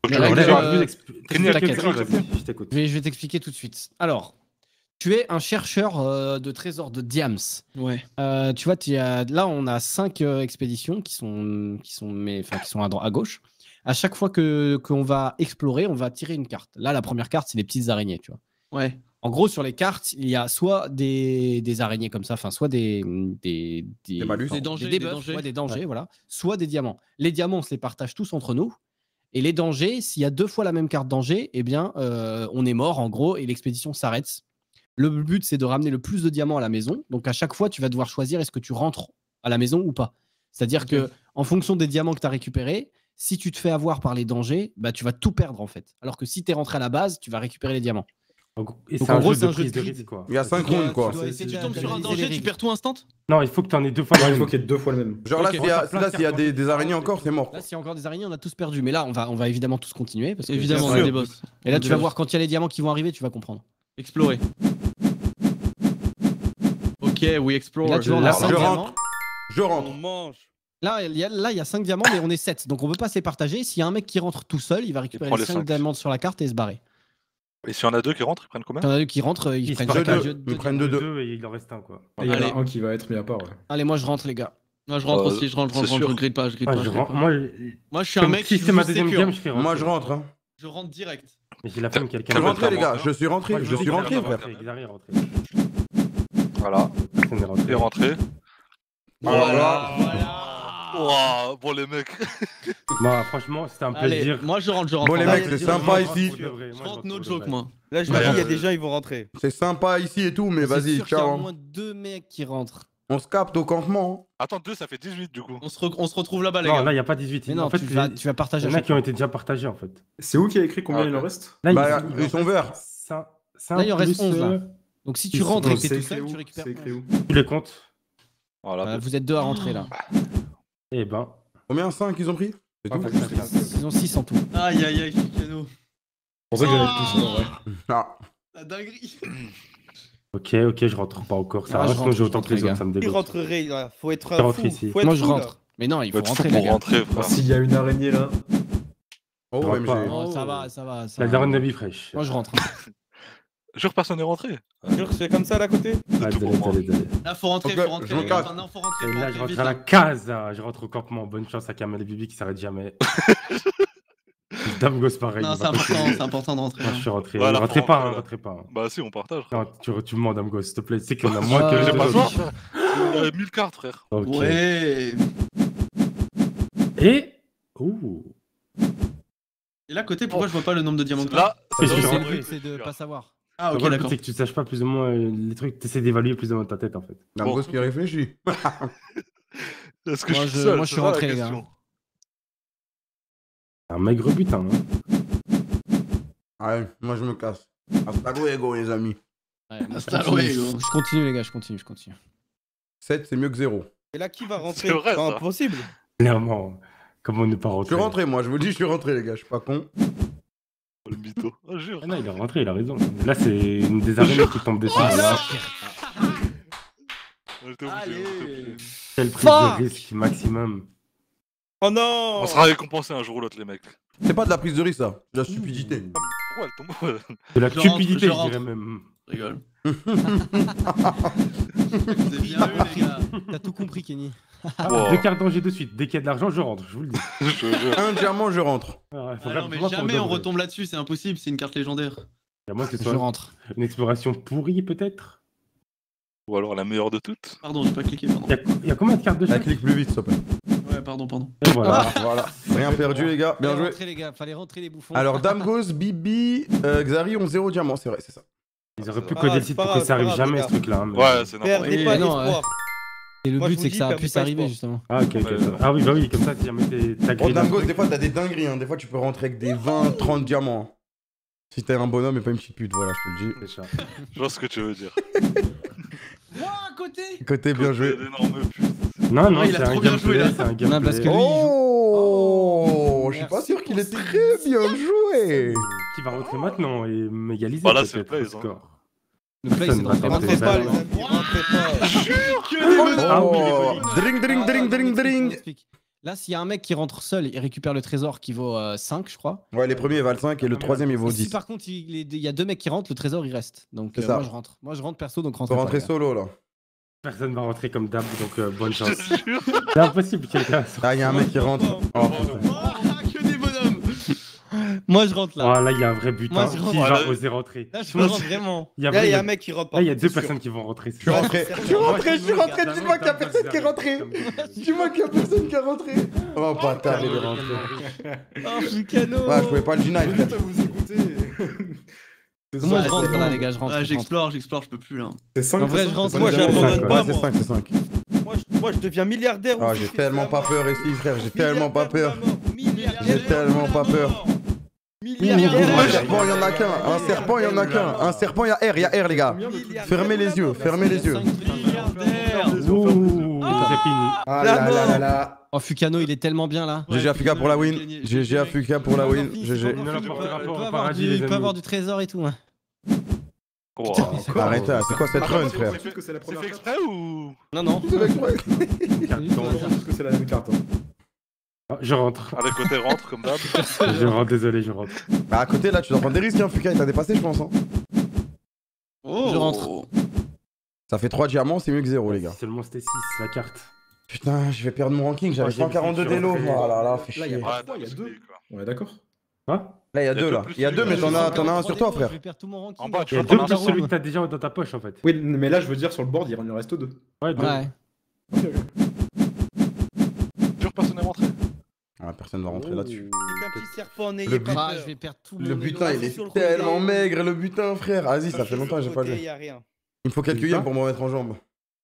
Les Alors, règles, là, t'inquiète, je t'écoute. je vais t'expliquer tout de suite. Alors, tu es un chercheur de trésors de Diams. Ouais. Tu vois, là, on a 5 expéditions qui sont à gauche. À chaque fois qu'on va explorer, on va tirer une carte. Là, la première carte, c'est les petites araignées, tu vois. Ouais. En gros, sur les cartes, il y a soit des araignées comme ça, enfin, soit des malus. Des dangers, des des buffs, dangers. ouais, des dangers, Ouais. voilà. Soit des diamants. Les diamants, on se les partage tous entre nous. Et les dangers, s'il y a 2 fois la même carte danger, eh bien, on est mort, en gros, et l'expédition s'arrête. Le but, c'est de ramener le plus de diamants à la maison. Donc, à chaque fois, tu vas devoir choisir est-ce que tu rentres à la maison ou pas. C'est-à-dire que, en fonction des diamants que tu as récupérés, si tu te fais avoir par les dangers, bah, tu vas tout perdre, en fait. Alors que si tu es rentré à la base, tu vas récupérer les diamants. Et Donc, c'est en un gros, jeu c'est de un jeu prise de de grid. risque, quoi. Il y a 5 rounds, quoi. Si tu tombes sur un danger, tu perds tout instant? Non, il faut que tu en aies 2 fois. Ouais, il faut qu'il y ait 2 fois le même. Genre là, Ok. s'il y a des araignées encore, c'est mort. Là, s'il y a encore des araignées, on a tous perdu. Mais là, on va évidemment tous continuer. Parce que Évidemment, bien on a sûr. des boss. Et là, tu vas voir quand il y a les diamants qui vont arriver, tu vas comprendre. Explorer. Ok, we explore. Et là, tu vois, on a Là, 5 je diamants. rentre. Je rentre. On mange. Là, il y a 5 diamants, mais on est 7. Donc, on ne peut pas se les partager. S'il y a un mec qui rentre tout seul, il va récupérer prend les les 5 cinq. diamants sur la carte et se barrer. Et s'il y en a 2 qui rentrent, ils prennent combien? Il y en a 2 qui rentrent, ils Ils prennent se chacun partagent. deux Ils prennent 2-2. Et il en reste un, quoi. Et il y en Allez. a un qui va être mis à part. Ouais. Allez, moi, je rentre, les gars. Moi, je rentre aussi, je rentre, c'est je sûr. grille pas, je grille Ah, pas. je je grille rentre- pas. Moi, Moi, je suis un mec si qui c'est ma joue deuxième sécure. game, je fais rentrer. Moi, je rentre. Hein. Je rentre direct. Mais j'ai la flemme quelqu'un. Je suis Calme-toi, rentré, les gars. hein. Je suis rentré. Je suis rentré, frère. Xari est rentré. Voilà, Personne n'est rentré. il est rentré. Voilà. Ouah, bon les mecs. Moi, franchement, c'était un Allez, plaisir. moi, je rentre. Bon, les Là, mecs, c'est sympa ici. Je rentre no joke, moi. Là, je me dis, il y a des gens, ils vont rentrer. C'est sympa ici et tout, mais C'est vas-y, sûr qu'il y a au ciao. moins 2 mecs qui rentrent. On se capte au campement. Attends, 2 ça fait 18 du coup. On se retrouve là-bas, les Non, gars. là, il n'y a pas 18. Mais non, en fait, tu vas partager il y à en a chaque qui ont fois. été déjà partagés, en fait. C'est où qui a écrit combien Ah, il en ok. reste? Là, Bah, ils sont verts. Là, il en reste 11, là. Donc, si tu rentres et que C'est t'es tout écrit seul, où? tu récupères. C'est écrit où? Tu les comptes. Voilà. Vous êtes 2 à rentrer, là. Eh ben. Combien? 5 ils ont pris? C'est tout. Ils ont 6 en tout. Aïe, aïe, aïe, Chicano. C'est pour ça que j'en ai tous en vrai. Ah. La dinguerie. Ok, je rentre pas encore. Ça Ah, va, je sinon rentre, j'ai autant je que les rentre, autres, ça me Qui dégoûte. rentrerait là? Faut être Je rentre fou. ici. Faut être Moi, je fou, là. rentre. Mais non, il Faut faut être rentrer, fou les pour gars. rentrer, frère. S'il y a une araignée là. Oh, Je rentre MG. pas. Oh, ça va, ça va. La daronne d'habit fraîche. Moi, je rentre. Jure, personne n'est rentré. Jure que c'est comme ça, là, à côté? Ah, tout désolé, pour moi. désolé. Là, faut rentrer, Ok, faut rentrer. je me les gars. casse. Non, faut rentrer. Et faut là, rentrer je rentre vite, à la là. case. Je rentre au campement. Bonne chance à Kamel et Bibi qui s'arrête jamais. Dame gosse pareil. Non, il c'est va pas important, finir. c'est important de rentrer. Moi, je suis rentré. Voilà, Rentrez faut pas, rentrer, là. rentrez pas. Bah si, on partage. Non, tu me mens, Dame gosse, s'il te plaît. Tu sais qu'il y en a moins que Ouais, les J'ai pas le autres. choix. Il y a 1000 cartes, frère. Ok. Ouais. Et. Ouh. Et là, à côté, pourquoi je vois pas le nombre de diamants que t'as? Là, C'est ça sûr. doit C'est être le vrai. but, c'est de pas savoir. Ah, ok, Le but, d'accord. c'est que tu saches pas plus ou moins les trucs. Tu essaies d'évaluer plus ou moins ta tête, en fait. La boss qui réfléchit. Est-ce que Moi, je suis je- seul? moi, je suis C'est ça, la rentré, les gars. question. Un maigre butin, hein. Allez, moi je me casse. Hasta luego, les amis. Ouais, moi, je Hasta continue. luego. Je continue, les gars, je continue. 7, c'est mieux que 0. Et là, qui va rentrer? C'est vrai, C'est ça. impossible. Clairement. Comment ne pas Je rentrer? suis rentré, moi, je vous le dis, je suis rentré, les gars, je suis pas con. Oh, le mytho. Oh, jure. Ah non, il est rentré, il a raison. Là, c'est une des araignées qui tombe dessus. Là, On était obligés, on était obligés. quelle prise Fuck. de risque maximum. Oh non! On sera récompensé un jour ou l'autre, les mecs. C'est pas de la prise de risque, ça. C'est de la stupidité. Pourquoi elle tombe? De la Je rentre, cupidité, je je dirais rentre. même. Je rigole. C'est bien vu, les gars. T'as tout compris, Kenny. Wow. 2 cartes danger de suite. Dès qu'il y a de l'argent, je rentre, je vous le dis. Je te jure. Un diamant, je rentre. Ouais, faut Ah non, mais vraiment jamais qu'on on donne. retombe là-dessus, c'est impossible, c'est une carte légendaire. À moins que ce Je soit rentre. une exploration pourrie, peut-être. Ou alors la meilleure de toutes. Pardon, j'ai pas cliqué, pardon. Il y a combien de cartes de Ça chaque? clique plus vite, s'il te plaît. Ouais, pardon. Et voilà. Voilà. Rien perdu, les gars. Bien Fallait joué. rentrer, les gars. Fallait rentrer les bouffons. Alors, Dame Gauss, Bibi, Xari ont 0 diamant, c'est vrai, c'est ça. Ils auraient pu Ah, coder le c'est site pas pour que grave, ça arrive c'est pas jamais, grave, ce truc-là. hein, mais- Ouais, c'est n'importe Perdez Oui, pas non, l'espoir. Et le Moi, je but, vous c'est que dis, ça perdez puisse pas arriver, espoir. justement. Ah, ok, ok. Ah oui, bah oui, comme ça, si jamais t'as Oh, grillé Dame d'un Gauss, truc. des fois, t'as des dingueries, hein. Des fois, tu peux rentrer avec des 20, 30 diamants. hein. Si t'es un bonhomme et pas une petite pute, voilà, je te le dis. C'est ça. Je vois ce que tu veux dire. Moi, à côté. Côté bien joué. D'énormes putes. Non, non, Ouais, il c'est a un trop bien joué, gameplay, là. c'est un Non, gameplay. parce que lui, Oh, je suis pas Merci sûr qu'il pour était ça. très bien joué. Qui va rentrer maintenant et m'égaliser Voilà, c'est le peut-être plays, au hein. score. le play, c'est de rentrer Personne Rentrez pas, les Rentrez amis, rentrez pas. Ah oui, Oh, drink, drink, drink, drink, drink. Là, s'il y a un mec qui rentre seul, il récupère le trésor qui vaut 5, je crois. Ouais, les premiers ils valent 5 et le troisième il vaut Et si 10. par contre, il y a 2 mecs qui rentrent, le trésor, il reste. Donc, C'est ça. moi, je rentre. Moi, je rentre perso, donc Tu rentre. peux rentrer solo là. Personne va rentrer comme Dab, donc bonne Je chance. te jure. C'est impossible que quelqu'un sorte. Ah, il y a un mec qui rentre. Oh, putain. Que des bonhommes. Moi, je rentre là. Oh là, il y a un vrai butin. Moi, je Qui rentre. va Voilà. oser rentrer? Là, je rentre vraiment. Il y a, Là, il y a là, un mec qui rentre il y a par deux contre, c'est personnes qui vont rentrer. Je suis rentré. Je suis rentré, je suis rentré. Dis-moi qu'il y a personne qui est rentré. Dis-moi qu'il y a personne qui est rentré. Oh, bâtard, il est rentré. Oh, Fucano. Ouais, je pouvais pas le deny, frère. Putain, vous écoutez. Moi, je Ouais, rentre c'est là, bon. les gars, je rentre. Ah, je rentre. j'explore, je peux plus là. C'est 5. En vrai, je rentre. Moi, j'abandonne Ouais, pas, Ouais, c'est moi. 5, c'est 5. Moi, je deviens milliardaire. Ah, aussi, j'ai c'est tellement la pas mort. peur ici, frère. J'ai tellement pas peur. Milliardaire. J'ai tellement pas peur. Un Milliardaire. serpent, il y en a qu'un. Un serpent, il y en a qu'un. Un serpent, il y a R, les gars. Fermez les yeux, fermez les yeux. Milliardaire. Ouh, c'est fini. Ah là là là là. Oh, Fucano, il est tellement bien là. GG Afuka pour la win. GG Afuka pour la win. GG. Il ne l'apportera pas au Il paradis, les peut amis. avoir du trésor et tout. Hein. Wow. Arrête, c'est quoi cette run, frère? Que c'est la C'est première fait carte. exprès ou? Non, non. Parce que c'est la même carte. hein. Ah, je rentre. Ah, le côté rentre comme d'hab. Je rentre, désolé, je rentre. Bah, à côté, là, tu dois prendre des risques, hein, Fuka. Il t'a dépassé, je pense. Hein. Oh. Je rentre. Ça fait 3 diamants, c'est mieux que 0, les gars. Seulement c'était 6, la carte. Putain, je vais perdre mon ranking. J'avais Oh, j'ai 142 vu, d'élo. tu Oh là là, fait Là, il y a chier. pas Ouais, 3, il y a 2. quoi. On est d'accord? Quoi? Là, il y a 2, là. Il y a 2, mais t'en as un sur toi, frère. Je vais perdre tout mon ranking. En bas, tu Il y a vois, deux t'en as plus un celui que t'as déjà dans ta poche en fait. Oui, mais là, je veux dire, sur le board, il en reste 2. Ouais, deux. Ouais. Sûr, personne n'est rentré. Ah, personne va rentrer là-dessus. C'est un petit serpent, n'ayez Le pas but- Ah, peur. je vais perdre tout Le mon butin, élo. il sur le est côté. tellement maigre, le butin, frère. Vas-y, ça fait longtemps que j'ai pas Il joué. y a rien. Il me faut quelques games pour me remettre en jambe.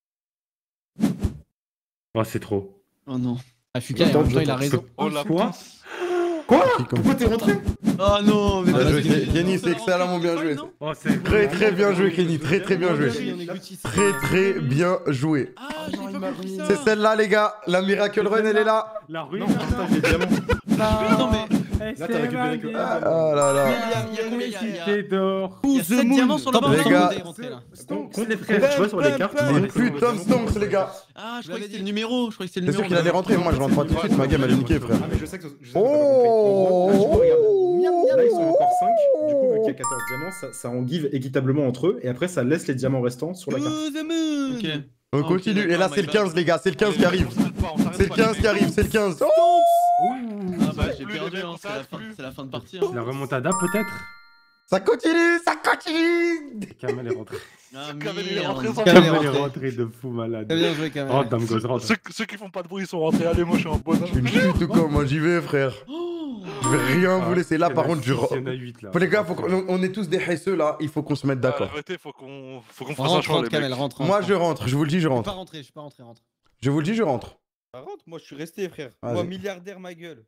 Oh, c'est trop. Oh non. Ah, Fuka, en même temps, il a raison. Oh la Quoi? Quoi? Qui comme- Pourquoi t'es rentré? Oh non, mais Bien parce joué, que- Kenny, c'est excellemment bien joué. Oh, c'est Très très bien joué, Kenny. Très très bien joué. On est Gucci, c'est Très très bien joué. Ah, j'ai pas compris ça. C'est celle-là, les gars. La Miracle Run, elle est là. La ruine. Non, partage les diamants. Non, mais. Là, t'as récupéré que. Ah là là. Il y a combien? Il y a- Cité d'or. Il y a 7 diamants sur le Top, bord. les gars. Compte les frères, tu vois, sur les cartes. Les putains de stonks, les gars. Ah, je croyais que c'était le numéro. Je croyais que c'était le C'est numéro. sûr qu'il allait rentrer. Moi, je rentre pas tout de suite. Ma game, elle est niquée, frère. Ah, mais je sais que je sais que t'as Oh. pas compris. En gros, là, tu vois, regarde. Là, ils sont encore 5. Du coup, vu qu'il y a 14 diamants, ça en give équitablement entre eux. Et après, ça laisse les diamants restants sur la carte. Ok. On continue. Et là, c'est le 15, les gars. C'est le 15 qui arrive. C'est le 15 qui arrive. C'est le 15. Ah bah, j'ai Plus perdu, les hein. mecs, C'est la fin de partie. La hein. remontada peut-être? Ça continue. Ça continue. Kamel est rentré. Ah, Kamel, il est merde. rentré sans Kamel est Kamel est rentré. rentré de fou malade. Très bien joué, quand même. Rentre, Dame Gosse, rentre. Ceux qui font pas de bruit sont rentrés. Allez, moi je suis en bonhomme. Je suis nul tout comme moi. J'y vais, frère. Oh. Je vais rien vous laisser. Là, par contre, je. Il y en a 8 là. Les gars, on est tous des haisseux là. Il faut qu'on se mette d'accord. Arrêtez, faut qu'on fasse un Rentre, choix, rentre, les Kamel, mecs. rentre. Moi, je rentre. Je vous le dis, je Je suis rentre. pas rentré, je suis pas rentré, rentre. Je vous le dis, je rentre. Par contre, moi, je suis resté, frère. Vas-y. Moi, milliardaire, ma gueule.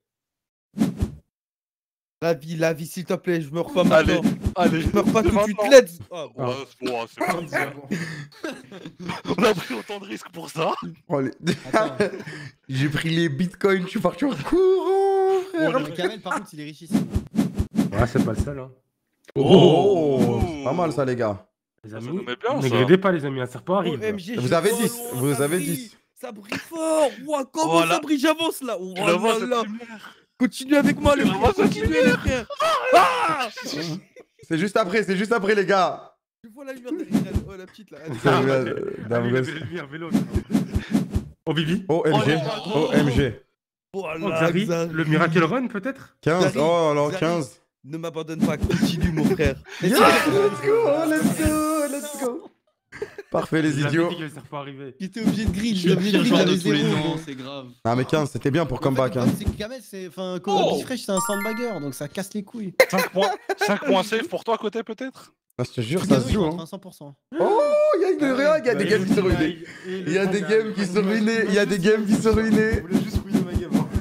La vie, s'il te plaît, je meurs pas maintenant. Allez, Je meurs pas tout de suite. maintenant. Let's. Ah, bon. Ouais, c'est bon. On a pris autant de risques pour ça. Oh, Attends. J'ai pris les bitcoins. Je suis parti en courant, frère. Oh, Kamel, par contre, il est richissime. Ouais, c'est pas le seul. Hein. Oh, c'est pas mal ça, les gars. Les Ça amis, nous met bien, ça. n'égredez pas les amis, un serpent arrive. OMG, Vous je avez vois 10, loin, vous ça avez brille. 10. Ça brille fort. Ouah, comment Voilà. ça brille, j'avance là. Oh Tu la vois, là cette là. lumière. Continue avec moi, le Tu la vois, frère. cette Continuez, les frères. Ah C'est juste après, les gars. Je vois la lumière derrière. Oh, la petite là. Allez. C'est Ah, le gars, Ah, Dame lui, Gosse. il avait vélo. Oh Bibi. OMG, OMG. Oh, Voilà, Xari, Xari. le Miracle Run peut-être? 15, oh alors Xari. 15. Ne m'abandonne pas, continue, mon frère. Yes, let's go, let's go, let's go. Parfait, les Il avait idiots. dit que le serpent arrivait. Il était obligé de grid, Je suis le pire joueur de tous les temps, c'est grave. Ah, mais 15, c'était bien pour comeback. Hein. C'est que Kamel, c'est. Enfin, Big Fresh, c'est un sandbagger, donc ça casse les couilles. 5 points safe pour toi, côté peut-être? Ah, je te jure, ça Fucano, se il joue. rentre Hein. à 100%. Oh, il y a une rien, il y a des games qui sont ruinés. Il y a des games qui sont ruinés, il y a des games qui sont ruinés. Je voulais juste ruiner ma game. hein.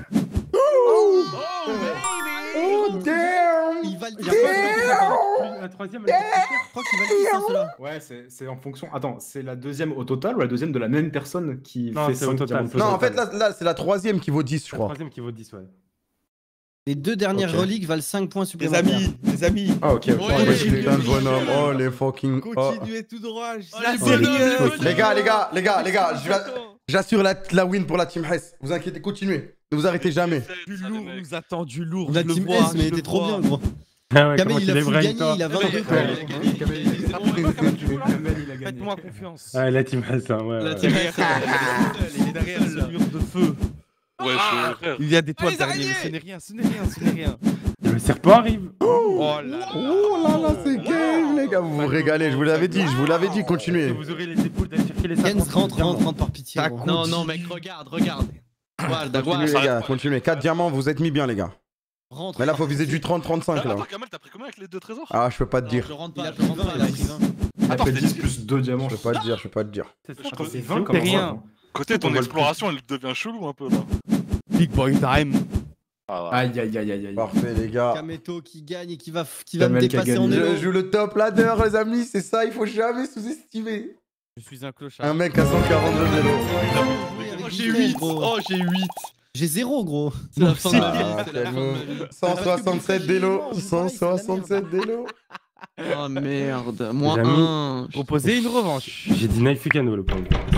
Oh, damn. Il va le Il y a pas la troisième, elle est Je crois qu'il va le ça, cela. Ouais, c'est en fonction. Attends, c'est la deuxième au total ou la deuxième de la même personne qui Non, fait c'est au 5 total. diamants? Non, en fait, là c'est la troisième qui vaut 10, je la crois. troisième qui vaut 10, ouais. Les deux dernières Ok. reliques valent 5 points Les supplémentaires. amis, les amis. Ah, ok, ok. Ouais, Oh, les j'ai putains de vu. bonhommes, oh, les fucking. Oh. Continuez tout droit. Oh, La les série. bonhommes, Les gars, j'assure la win pour la team Hess. Vous inquiétez, continuez. Ne vous arrêtez jamais. Du lourd nous attend, du lourd. On a je le Team vois, S, mais je le t'es trop vois. bien, gros. Ah ouais, Kamel, comment il tu a les full brain, gagné, toi il a 22 points. Faites-moi confiance. Ah, la team Hassan, ouais. La ouais. team Il est derrière ce mur de feu. Ouais, frère. Il y a des toiles les d'araignée, mais araignées. ce n'est rien, ce n'est rien, ce n'est rien. Le serpent arrive. Oh là là. Oh là là, c'est game, les gars. Vous vous régalez, je vous l'avais dit, continuez. Vous aurez les épaules d'aller chercher les 50. Jens, rentre par pitié. Ça gros. compte. Non, non, mec, regarde. Voilà, Continuez, les gars, continuez. 4 diamants, vous êtes mis bien, les gars. Rentre. Mais là, faut viser du 30-35, là. Attends, Kamel, t'as pris combien avec les 2 trésors? Ah, je peux pas te dire. Je rentre Il pas, a je pris rentre 20, pas, il a pris 20. Il a Attends, fait c'est 10 plus 2 diamants. Je peux pas te dire, C'est ça, Attends, c'est c'est 20 20 comme rien. ça. Côté ton On va le exploration, elle devient chelou un peu là. Big boy time. Ah, ouais. Aïe, aïe, aïe, aïe, aïe. Parfait, les gars. Kameto qui gagne et qui va me Kamel qui a dépasser en gagné. élo. Je joue le top ladder, les amis, c'est ça, il faut jamais sous-estimer. Je suis un clochard. Un mec à 142 vélos. Oh, j'ai 8. Oh, j'ai 8. J'ai 0, gros. C'est la fin de ma Ah, vie. C'est la fin de ma vie. 167 d'élo, 167 d'élo. Oh merde. Moins Les amis. 1. Proposer une revanche. J'ai dit Knife Fukano le point.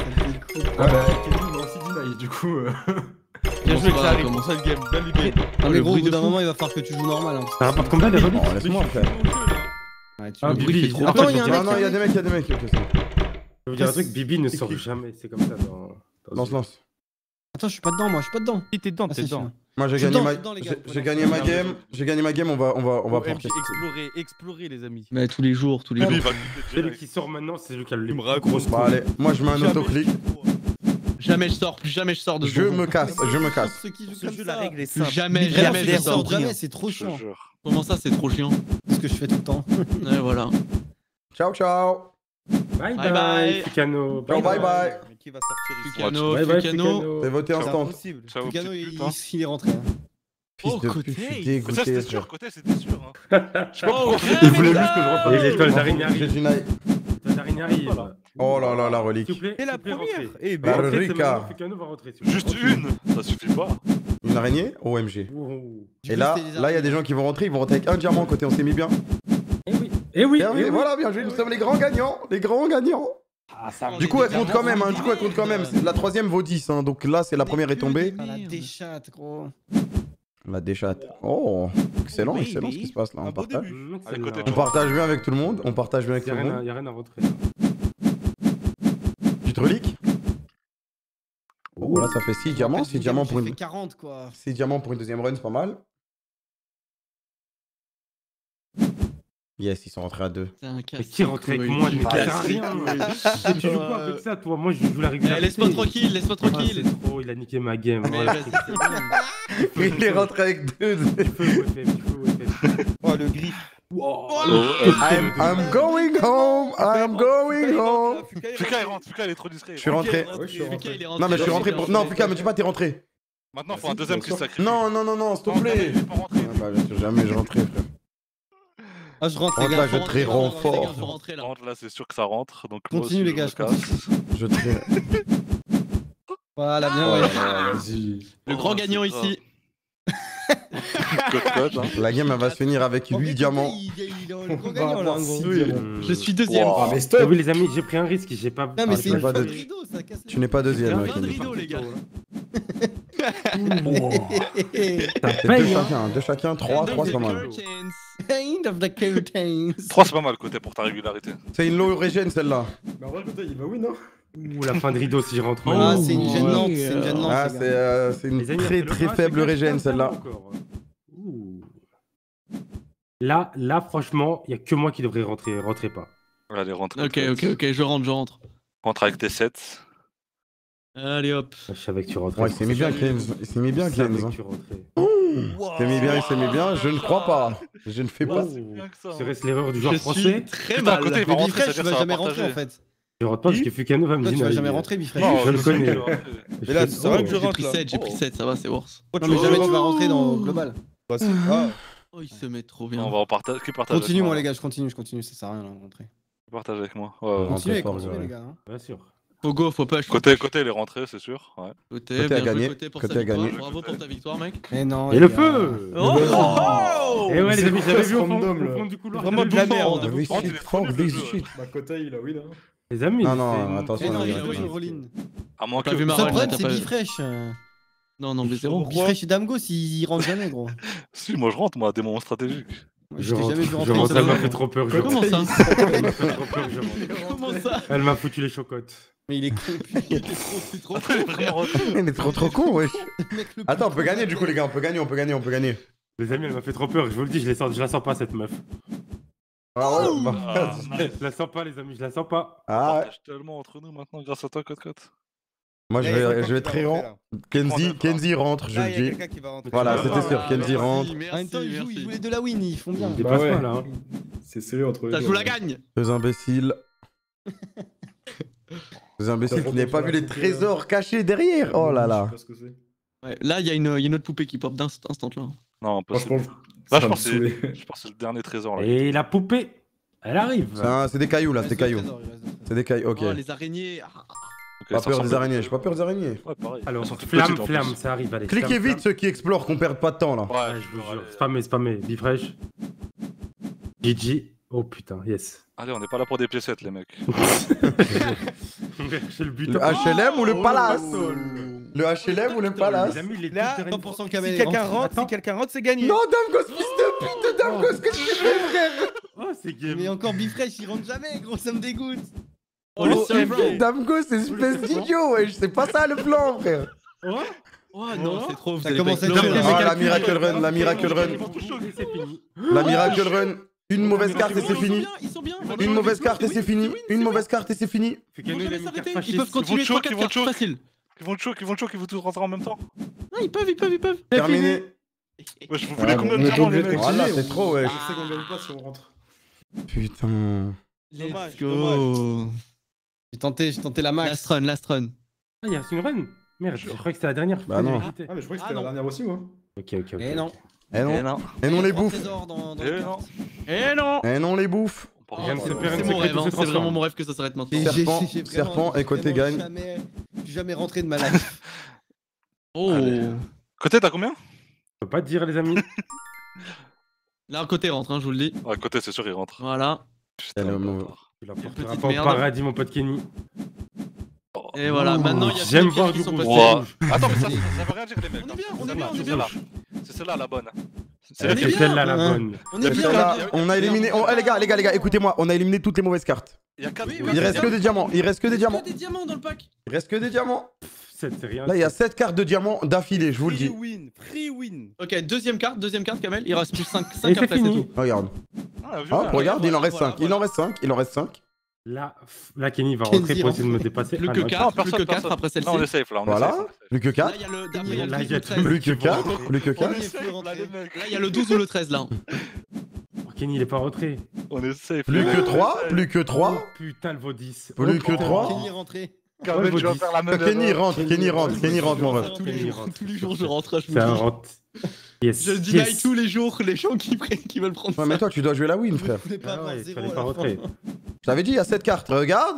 Ah bah, Kevin m'a aussi dit Naï, du coup. Bien joué, Bonsoir, ça arrive. comment Bon, ça le game. Bien libéré. Non, mais Le gros, au bruit bout de d'un fou. moment, il va falloir que tu joues normal. Hein. Ça rapporte combien les reliques? Oh, laisse-moi faire. Ouais, tu Ah, le Bibi, bruit fait il trop. est- Attends, il y a un Non, mec. non, il y a des mecs, ok, c'est bon. Je vais vous dire un truc, Bibi ne sort jamais, c'est comme ça dans Lance. Attends, je suis pas dedans, moi, je suis pas dedans. Si t'es dedans, Ah, t'es si, dedans. Moi, j'ai Je suis gagné dedans, ma... je suis dedans, les gars. J'ai gagné ma game, on va OMG, porter. explorer les amis. Mais tous les jours, tous les Lui, il jours. va couper Celui direct. qui sort maintenant, c'est lui qui a le Il me plus raconte. grosse Bah allez, moi je mets un autoclic. Jamais je sors, plus jamais je sors de ce Je donjon. me casse. Ceux qui jouent Ce comme jeu, ça. la règle est Plus simple. jamais, Vraiment, jamais je je sors sors. jamais, c'est trop Je te chiant. jure. Comment ça, c'est trop chiant? C'est ce que je fais tout le temps. Ouais, voilà. Ciao, ciao. Bye Bye bye, bye. Fukano. Ciao, bye bye. Mais qui va sortir ici? Fukano, Bye bye, Fukano. C'est Fukano. voté C'est instant. impossible. Ciao, Fukano, petite il pute, hein. il est rentré. hein. Fils Oh, de côté. pute, je suis Côté, dégoûté. c'était frère. sûr. Côté, c'était sûr. Hein. Je sais pas Oh, pourquoi. Il voulait juste que je rentre. Et l'étoile d'araignée J'ai arrive. du naïf. L'étoile d'araignée arrive. Oh là là, la S'il vous relique. plaît, Et la s'il vous plaît, première. rentrez. Eh Bah, ben, le Rentrez, c'est Ricard. maintenant, Fukano va rentrer. s'il vous plaît. Juste une, ça suffit pas. Une araignée OMG. Wow. Et là, il y a des gens qui vont rentrer, ils vont rentrer avec un diamant côté, on s'est mis bien. Eh oui, eh oui, Bien, eh oui. voilà, bien joué, nous sommes les grands gagnants. Les grands gagnants. Ah, ça Du coup, elle compte quand même, hein. Du coup, elle compte quand même. La troisième vaut 10, hein. Donc là, c'est la première est tombée. Ah, la déchatte, gros. La déchatte. Oh, excellent, excellent ce qui se passe là. Un On beau partage. début. Allez, côté, On partage bien avec tout le monde. On partage bien avec Il tout le monde. n'y a rien à rentrer. Petite relique. Oh, là, ça fait 6 diamants. 6 diamants pour J'ai fait une... 40, quoi. 6 diamants pour une deuxième run, c'est pas mal. Yes, ils sont rentrés à 2. C'est un Mais casse. qui rentre avec moi, mais ça sert à rien. Tu joues pas avec ça, toi. Moi, je joue la régularité. Laisse-moi tranquille, laisse-moi Ah, tranquille. c'est trop, il a niqué ma game. Mais Voilà. vas-y, c'est bon. Il est rentré avec 2. Tu peux, ouais. Oh, le griffe. I'm going home. I'm going home. Fuka, il rentre. Fuka, il est trop discret. Je suis rentré. Ouais, je suis rentré. Fuka, il est rentré. Non, mais je suis rentré pour. Non, Fuka, mais tu pas, t'es rentré. Maintenant, il faut un deuxième qui se sacrifie. Non, non, non, non, s'il te Non, plaît. il est pas rentré. Ah bah, bien sûr, jamais je rentrais, frère. Ah, je rentre, Rentre les là, gars. je faut rentrer, trie faut rentrer, renfort. les gars, faut rentrer, là. Rentre là, c'est sûr que ça rentre. Donc moi Continue, aussi, les gars, je je me continue. casse. Je trie. Voilà, bien, Oh ouais. là là, vas-y. Le grand Oh, gagnant c'est ici. Code, hein. La game, elle va se finir avec En 8 vrai, diamants. il est le On gros va gagnant, là, avoir en gros. 6 diamants. Je suis deuxième. Wow. Ah, mais T'as stop. vu, les amis, j'ai pris un risque, j'ai pas. Non, mais Ah, c'est tu une n'es pas fin de de- rideau, ça casse les Tu n'es pas deuxième, Un mec. fin de rideau, les gars. couilles. C'est deux chacun, 3, c'est pas mal. End of the curtains. 3, c'est pas mal côté pour ta régularité. C'est une low régène celle-là. Mais en vrai, côté, il va win, hein. Ouh, la fin de rideau si je rentre. Ah, maintenant. c'est une gênante, c'est une gênante. Ah, les gars. c'est une Les amis, très c'est le très bras, faible c'est régène casse, celle-là. encore. Ouh. Là, franchement, il n'y a que moi qui devrais rentrer. Rentrez pas. Allez, rentre. Ok, je rentre. Rentre avec tes 7. Allez hop. Je savais que tu rentrais. Ouais, il s'est mis bien, Cleanse. Il s'est mis bien, Je savais Cleanse. que tu rentrais. Il s'est mis bien, il s'est mis bien. Je ne crois pas. Je ne fais pas. C'est bien que ça. Serait-ce l'erreur du genre Je français suis très Putain, à mal. côté, il va Mais rentrer, Bifresh, tu c'est-à-dire vas ça va jamais rentrer en partager. fait. Je rentre pas parce que Fukano va me Toi, dire. tu vas jamais rentrer, Bifresh. Non, Je le sais connais. qu'il va rentrer. Mais là, c'est vrai que je J'ai rentre pris là. 7, j'ai pris 7, ça va, c'est worse. Non, mais jamais tu vas rentrer dans le global. Bah, c'est- ah, Oh, il se met trop On bien. va en partager. Qui partage Continue, avec moi, les gars, je continue, ça sert à rien de rentrer. Qui partage avec moi. Ouais, ouais. Continuez, fort, continuez, ouais. les gars. hein. Bien sûr. Faut go, faut push. Côté, il est rentré, c'est sûr. Ouais. Côté, Côté a bien joué, gagné, côté pour côté sa a gagné. victoire. Bravo pour ta victoire, mec. Mais non. Et les le gars. feu Oh Eh ouais, les amis, j'avais vu au random, fond, là. au fond du couloir. Vraiment de la merde. This Oh, shit, il est trop fuck nul, this ce jeu. shit. Bah, Kota, il a win, hein. Les amis, Non, non, c'est- attention, Mais non, non, il non, a non. joué Rollin. À moins T'as que. vu ma Son run, là, problème, t'as c'est pas vu. Bifresh. Non, non, mais zéro. Bifresh et Damgos, ils rentrent jamais, gros. Si, moi je rentre, moi, à des moments stratégiques. Je t'ai jamais vu je rentrer. rentre, ça elle m'a va. fait trop peur. je Comment rentre. ça Elle m'a fait trop peur, je rentre. Comment ça Elle m'a foutu les chocottes. Mais il est con. C'est trop Après, il est vraiment rentré. Il est trop con, wesh. Mec, le Attends, on peut gagner du coup, les gars. On peut gagner, on peut gagner, on peut gagner. Les amis, elle m'a fait trop peur. Je vous le dis, je la sens pas, cette meuf. Ah ouais, bah. Ah, Je la sens pas, les amis, je la sens pas. on Ah ouais. partage tellement entre nous maintenant grâce à toi, Cote. Moi, je vais très rang. Kenzie rentre, je Là, le il y a dis. quelqu'un qui va rentrer. Voilà, Ah, c'était sûr. Kenzie rentre. En même temps, ils jouent les deux la win, ils font bien. Des Bah ouais. pas là. Hein. C'est sérieux entre les Ça deux. joue la gagne. Deux imbéciles. Deux imbéciles qui n'avaient pas vu les trésors cachés derrière. Oh là là. Je sais pas ce que c'est. Ouais, là, il y a une autre poupée qui pop d'un instant là. Non, Franchement, impossible. Là, ça je va pense me que saouler. c'est le dernier trésor. Là. Et la poupée, elle arrive. C'est des cailloux là, c'est des cailloux. C'est des cailloux, ok. Oh, les araignées. Ok, Pas ça peur ressemble des à- araignées, j'ai pas peur des araignées. Ouais, pareil. Alors, Elles sont toutes flamme, petites, en plus. flamme, ça arrive. Allez, Cliquez flamme, vite ceux qui explorent, qu'on perde pas de temps là. Ouais, Ouais, je vous jure. Spammez, Bifresh. GG. Oh putain, yes. Allez, on n'est pas là pour des piécettes, les mecs. C'est le but. Le HLM ou le Palace Oh, Le HLM ou le Palace Les amis, les Là, deux derniers- 100% Si Kamel. quelqu'un rentre, c'est gagné. Non, Damgos, fils de pute de Damgos, qu'est-ce que tu fais, frère Oh, c'est game. Mais encore Bifresh, il rentre jamais, gros, ça me dégoûte. Oh, le seum. Damgos, espèce d'idiot, wesh, c'est pas ça le plan, frère. Oh non, c'est trop. Ça vous allez commence pas à être explorer, dur, là. là. Ah, la Miracle Run, la Miracle Run. C'est fini. La Miracle Run. Une mauvaise carte et c'est fini. Ils sont bien. Une mauvaise carte et c'est fini. Une mauvaise carte et c'est fini. Ils vont Fekano, il a jamais mis une carte s'arrêter. Ils fasciste. peuvent continuer choke, 3-4 ils vont cartes choke. facile. Ils vont choke, ils vont tous rentrer en même temps. Ah, ils peuvent. Terminé. Ouais, je vous Ah, voulais combien de on est diamants, obligé les de mecs Voilà, c'est trop, wesh. Je sais qu'on gagne pas si on rentre. Putain. Let's go. go. J'ai tenté la max. Last run. Ah, il y a une run. Merde, je croyais que c'était la dernière. Bah non. Ah, mais je croyais que c'était Ah, la non. dernière aussi, moi. Ok. Eh non. Eh non. non. Eh non, les Grand bouffes. trésor dans Eh la non. carte. Eh non. Eh non, les bouffes. On part Rien ne pas, se là. perd. C'est mon rêve, hein, c'est vraiment mon rêve que ça s'arrête maintenant. Et Serpent, j'ai serpent, vraiment- et côté vraiment gagne. Je suis jamais rentré de ma life. Oh. Côté, t'as combien Je peux pas te dire, les amis. Là, un côté rentre, hein, je vous le dis. Ouais, côté, c'est sûr, il rentre. Voilà. Putain, le le mauvais. bâtard. Tu la porteras petite pas au merde. paradis, mon pote Kenny. Et voilà, maintenant il y a J'aime cinq voir qui du sont rouge. passés. Ouah. Attends, mais ça veut rien dire, les mecs. On est hein. bien, C'est on est celle-là, bien, on est c'est bien. celle-là. C'est celle-là la bonne. C'est On la est C'est bien. celle-là, la Hein. bonne. On Et est puis bien. là, on a éliminé. Oh, eh, les gars, écoutez-moi, on a éliminé toutes les mauvaises cartes. Il y a 4 Il reste que des diamants. Il reste que des diamants. des diamants dans le pack. Il reste que des diamants. C'est rien. Là, il y a 7 cartes de diamants d'affilée, je vous le dis. Free win. Ok, deuxième carte, Kamel. Il reste plus 5 Et cartes, c'est c'est fini. tout. Regarde. Ah, Hop, violent. regarde, il en reste voilà, 5. Il en reste 5. Il en reste 5. Là, Kenny va Kenzie rentrer pour essayer de me dépasser. Plus Ah, que non, 4, plus que 4 après celle-ci. Là, on est safe, là. On est Voilà. safe, on est safe. Plus que Là, 4. il y a le après, il y a le Là, 12 il y a ou le tout 13. le Plus que 4. Plus que 4. Là, il y a le 12 ou le 13 là. Oh, Kenny, il est pas rentré. On est safe. Plus les que mecs. 3. Plus que Oh 3. putain, le vaut 10. Plus que 3. Kenny est rentré. Kamel, tu vas faire la même Kenny erreur. rentre, Kenny rentre, Kenny rentre, mon ref. Tous les jours, tous les jours je rentre, je C'est un vous le rent. Yes. dis. Je deny yes. tous les jours les gens qui veulent prendre Ouais, ça. mais toi, tu dois jouer la win, frère. Vous voulez pas Ah avoir ouais, zéro fallait à pas la rentrer. fin. Je t'avais dit, il y a 7 cartes. Regarde.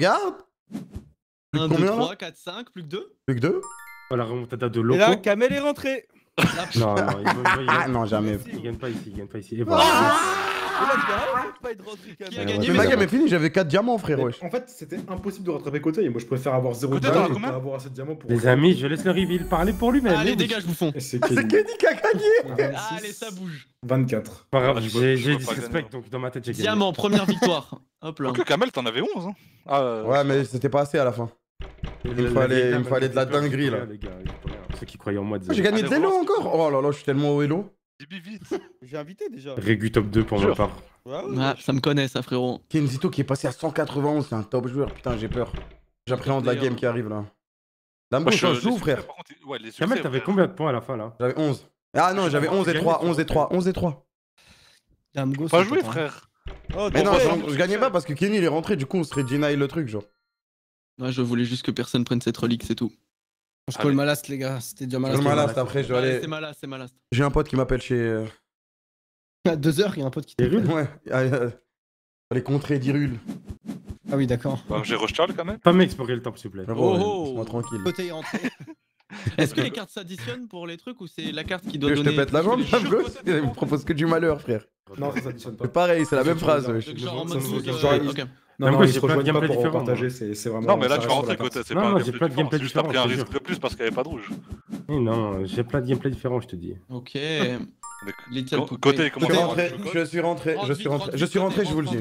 Plus 1, que 2, combien 3, là 4, 5, plus que 2. Plus que 2. Oh, la remontada de Et Loco. là, Kamel est rentré. Non, Ah non, jamais. Il gagne pas ici, il gagne pas ici. Et voilà. Qui a gagné Mais ma game est finie, j'avais 4 diamants, frère, Mais wesh. En fait, c'était impossible de rattraper côté. Et moi, je préfère avoir 0 Côté, diamants t'en as et combien pas avoir assez de diamants pour. Les amis, je laisse le reveal parler pour lui-même. Allez, dégage, bouffon. Et c'est C'est Kenny. Kenny qui a gagné. 26, Allez, ça bouge. 24. Pas grave, Ah, je peux j'ai pas disrespect, gagner. donc dans ma tête, j'ai gagné. Diamant, première victoire. Hop là. Que Kamel, t'en avais 11. Hein. Ah, Ouais, mais c'était pas assez à la fin. Il me fallait de la dinguerie, là. Les gars, ceux qui croyaient en moi, J'ai gagné de Allez, Hello relance. encore. Oh là là, je suis tellement au Hello. Dis vite. J'ai invité déjà. Régu top 2 pour ma Jure. part. Ah, ça me connaît ça, frérot. Kenzito qui est passé à 191, c'est un top joueur. Putain, j'ai peur. J'appréhende la game qui arrive là. Dambo, Moi, je les joue, succès, frère. par contre, ouais, les Kamel, succès, t'avais frère. combien de points à la fin là? J'avais 11. Ah non, j'avais 11 et 3, 11 et 3, 11 et 3. Damgo, Pas c'est joué, pas- frère. Mais non, ouais, je gagnais pas parce que Kenny il est rentré, du coup on serait deny le truc, genre. Ouais, je voulais juste que personne prenne cette relique, c'est tout. Je call malast, les gars. C'était déjà Je malast. le malast après, je dois Ouais, aller. c'est malast, c'est malast. J'ai un pote qui m'appelle chez. À 2 heures, il y a un pote qui Et Rul? Ouais, les contrées d'Irul. Ah oui, d'accord. Bah, j'ai rush Charles quand même. Pas m'explorer le top, s'il vous plaît. Frérot, Oh. laisse-moi tranquille. Côté est rentré. Est-ce que les cartes s'additionnent pour les trucs ou c'est la carte qui Tu doit veux que je donner te pète la jambe, les Damgo jeux Il me propose que du malheur, frère. Non, ça s'additionne pas. C'est pareil, c'est la même phrase, wesh. Donc, genre en Ça mode se douze, voit. Genre, ok. Non, moi, ils j'ai se plein de rejoignent pas gameplay pour différents, repartager, c'est vraiment. Non, mais là, ça tu reste vas sur la rentrer côté. C'est Non, pas non, un j'ai gameplay plein de différent, gameplay c'est juste t'as pris un différents, risque de plus parce qu'il n'y avait pas de rouge. Non, j'ai plein de gameplay différents, je te dis. Ok. Mais Little Poupée. Côté, comment Je suis ça rentré, va, je suis rentré, je suis rentré, je suis rentré, je vous le dis.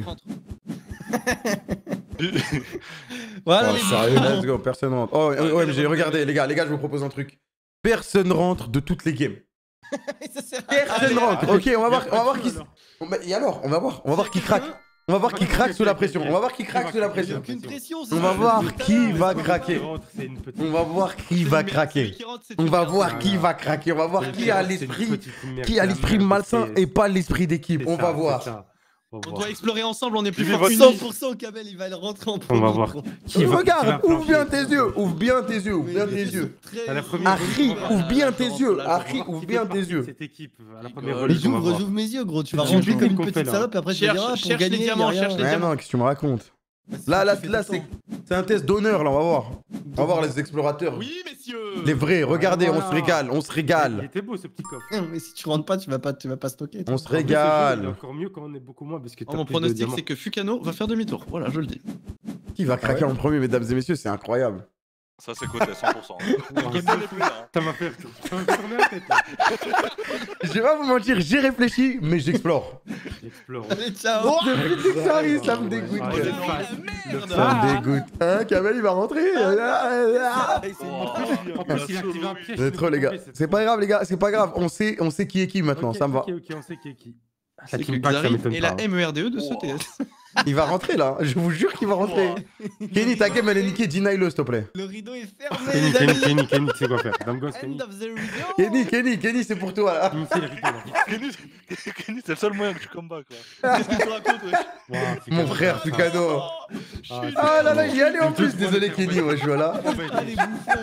Voilà, Oh, les sérieux, gars. let's go, personne rentre. Oh, OMG, regardez, les gars, je vous propose un truc. Personne rentre de toutes les games. Ça sert à Personne rien. rentre. Ok, on va voir qui. Et alors, on va voir qui craque. On va voir qui craque sous la pression. On va voir qui craque sous la pression. Aucune pression. On va voir qui va craquer. On va voir qui va craquer. On va voir qui va craquer. On va voir qui a l'esprit malsain et pas l'esprit d'équipe. On va voir. On doit explorer ensemble, on est plus Vivi, fort. votre 100% Kamel, il va le rentrer en On premier. va voir. Regarde, ouvre bien tes yeux. Ouvre bien tes yeux. Ouvre bien tes yeux. Harry, ouvre bien tes yeux. Harry, ouvre bien tes yeux. Cette équipe, à la première Mais release, on va voir. j'ouvre mes yeux, gros. Tu vas Tu rentrer fais comme une qu'on fait, petite là. salope et après je te dirai pour Cherche les gagner. diamants, cherche les Ouais, diamants. non, qu'est-ce que tu me racontes? Là, c'est un test d'honneur, là, on va voir. On va voir les explorateurs. Oui, messieurs. Les vrais, regardez, on se régale, on se Il régale. était beau ce petit coffre. Mais si tu rentres pas, tu vas pas stocker. toi. On se En plus, ce jeu, il est régale. encore mieux quand on est beaucoup moins parce que t'as Mon plus de pronostic, diamants. c'est que Fukano va faire demi-tour. Voilà, je le dis. Qui va craquer en premier, mesdames et messieurs, c'est incroyable. Ça, c'est côté 100%. Ça m'a fait tourner la tête. Là. Je vais pas vous mentir, j'ai réfléchi, mais j'explore. J'explore. Allez, ciao. Depuis que ça arrive, ça me dégoûte. Ah, Oh, il est non, face. la Le merde. Ça me dégoûte. Hein, Kamel, il va rentrer. En plus, il a activé un piège. Vous êtes trop, les gars. C'est pas grave, les gars, c'est pas grave. On sait qui est qui maintenant, ça me va. Ok, on sait qui est qui. C'est team que pack, ça Xari m'étonne est pas. la MERDE de ce TS. Il va rentrer là, je vous jure qu'il va rentrer. Kenny, ta game elle est niquée, deny-le s'il te plaît. Le rideau est fermé, les amis. Kenny, tu sais quoi faire. Dame gosse, Kenny. End of the rideau. Kenny, c'est pour toi là. Initier le rideau là. Kenny, c'est le seul moyen que tu combats, quoi. Qu'est-ce que tu racontes, wesh? Wow, Mon frère Fukano. Ah, Ah là là, il y allait en plus, désolé Kenny, ouais, je suis là. Ah, les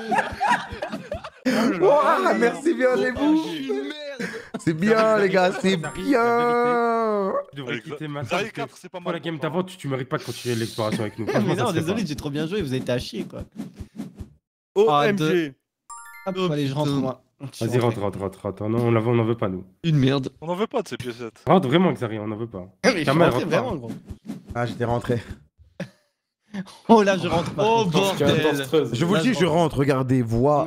bouffons. Ouah, merci bien les Oh, bouts. je suis une merde. C'est bien les gars, c'est bien. Tu devrais quitter maintenant. Xari parce que 4, c'est pas Pour mal. la game d'avant, tu mérites pas de continuer l'exploration avec nous. Mais Franchement, ça non, se fait désolé, pas. j'ai trop bien joué, vous avez été à chier, quoi. Ah, deux. OMG. Hop, allez, je rentre, moi. Vas-y, rentre. Non, on n'en veut pas, nous. Une merde. On en veut pas de ces piécettes. Rentre vraiment, Xari, on n'en veut pas. Mais je Kamel, rentre rentre vraiment, gros. Ah, j'étais rentré. Oh là, je rentre pas. Oh bordel. Je vous le dis, je rentre, regardez, voix.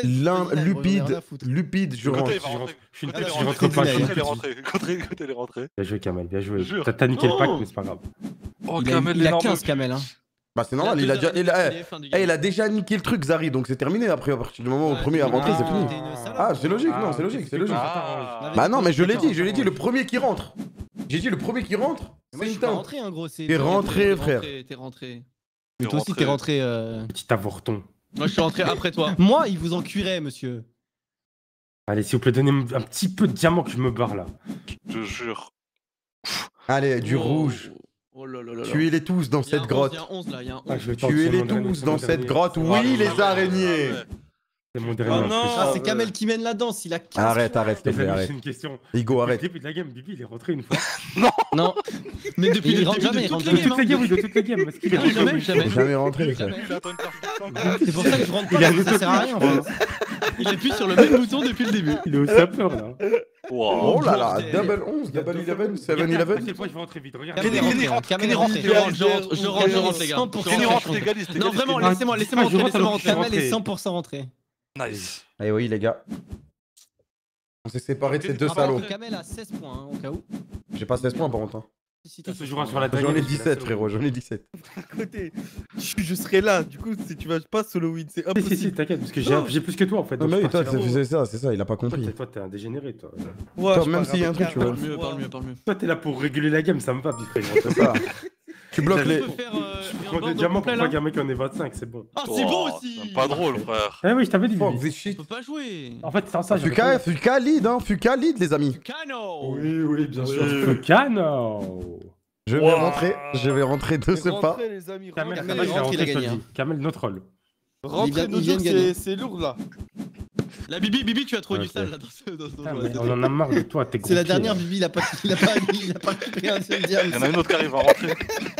Lupide, je rentre. Côté, il va rentrer. Je suis une Côté, tête, il je va rentre rentrer. pas. Côté, Côté, il est rentré. Côté, il est rentré. Bien joué, Kamel, bien joué. Jure. T'as niqué le pack, Oh. mais c'est pas grave. Oh, Il Kamel, a l'énorme 15 Kamel, hein. Bah c'est normal, il a déjà niqué le truc Zari, donc c'est terminé après, à partir du moment où le premier est rentré, c'est fini. Ah, c'est logique, non, c'est logique, c'est logique. Ah. Bah non, mais je l'ai dit, le premier qui rentre. J'ai dit le premier qui rentre, Moi, c'est je une suis pas teinte. rentré, hein, gros. T'es rentré, frère. T'es rentré. T'es Mais toi aussi, t'es rentré. Petit avorton. Moi, je suis rentré après toi. Moi, il vous en cuirait, monsieur. Allez, s'il vous plaît, donnez-moi un petit peu de diamant que je me barre là. Je jure. Allez, du rouge. Oh là là là là. Tuez-les tous dans cette grotte. Il y a un 11 là, il y a un 11. Ah, je vais tenter, Tuez-les c'est mon dernier, tous c'est dans mon cette dernier. grotte. Ah, Oui, les ouais. araignées. C'est mon dernier. Oh en non. plus. Ah, c'est Kamel qui mène la danse, il a 15. Arrête, s'il te Les plaît, amis, arrête. j'ai une question. Igo, arrête. Depuis le début de la game, Bibi, il est rentré une fois. Non. Mais depuis Il le rentre début jamais, de il toutes rentre les De games. toutes les games, oui, de toutes les games. Parce qu'il est Non, rentré. jamais, jamais. Jamais rentré, frère. Il attend une carte. C'est pour ça que je rentre pas, Il a parce que ça une sert à rien en fait. Il appuie sur le même bouton depuis le début. Il est au sapeur là. Wow. Oh là là, bordel. double 11, double 11, Regarde 7-11. à quel point je vais rentrer vite. Regarde. Kamel est Kenny rentré, rentre, Kamel est Kenny rentre, rentré. Je rentre, les gars. 100% Kenny rentre, rentré. t'égalise, Non, t'égalises. vraiment, t'égalises. laissez-moi Ah, rentrer, je rentre laissez-moi alors que je rentrer. suis Kamel est rentré. 100% rentré. Nice. Eh oui, les gars. On s'est séparés de ces deux Ah, par salauds. contre, Kamel a 16 points, hein, au cas où. J'ai pas 16 points par contre. Si Tout t'as se jouera sur la J'en ai 17, frérot, j'en ai 17. Côté, je serai là. Du coup, si tu vas pas solo win, c'est Si, impossible. si, t'inquiète, parce que j'ai plus que toi en fait. Non, donc mais je oui, toi, partirai en haut. c'est ça, il a pas compris. Toi, t'es un dégénéré, toi. Ouais, Toi, je même pars s'il y a un avec truc, tu Karl. vois. Parle mieux. Toi, t'es là pour réguler la game, ça me va, Bifrey. C'est ça. Tu bloques Je les. peux faire Je prends des diamants pour pas qu'un mec en ait 25, c'est bon. Ah, c'est beau aussi. Pas drôle, frère. Ah oui, je t'avais dit. Fuck Bibi. this shit. On peut pas jouer. En fait, sans ça, Fuka lead, hein, Fuka lead, les amis. Cano. Oui, bien sûr. Cano. Je vais rentrer de ce pas. Rentrez, les amis. Kamel, Kamel, ça va, il je vais rentre, il a rentrer, je te le gagné, dis. Kamel, notre rôle. Rentrez, Il vient de gagner. c'est lourd là. La Bibi, tu as trouvé du sale là dans ce On en a marre de toi, t'es gros. C'est la dernière Bibi, il a pas pris un seul diable. Il y en a une autre qui arrive à rentrer.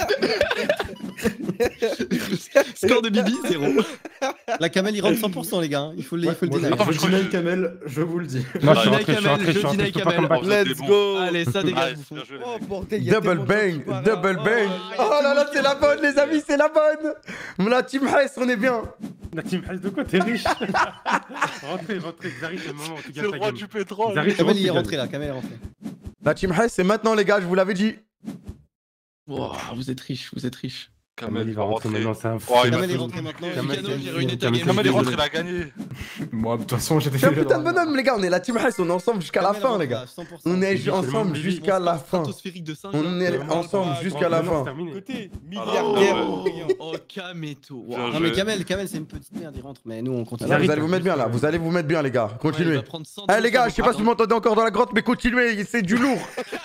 Score de Bibi, 0. La Kamel, il rentre 100%, les gars. Hein. Il faut le dire. Je deny Kamel, je vous le dis. Non, je suis rentré, Let's go. Allez, ça dégage. Oh bordel, il y a Double tellement de bang, choses double bang. Oh là là, c'est la bonne, les amis, c'est la bonne. La team Hess, on est bien. La team Hess de quoi? T'es riche. Rentrez, Xari, c'est le moment où tu C'est gagnes le ta roi game. du pétrole. Kamel, il est rentré là. Kamel est rentré. La team Hess, c'est maintenant, les gars, je vous l'avais dit. Wow, vous êtes riche. Kamel, il va rentrer maintenant, c'est un fou. Kamel est rentré maintenant. J'ai ruiné ta game. Kamel est rentré, il a gagné. Moi, de toute façon, j'étais C'est un putain de bonhomme, les gars. On est la team Hess, on est ensemble jusqu'à la fin, les gars. On est ensemble jusqu'à la fin. On est ensemble jusqu'à la fin. Côté milliardaire. Oh, Kameto. Non, mais Kamel, c'est une petite merde, il rentre. Mais nous, on continue. Vous allez vous mettre bien là, vous allez vous mettre bien, les gars. Continuez. Eh, les gars, je sais pas si vous m'entendez encore dans la grotte, mais continuez, c'est du lourd.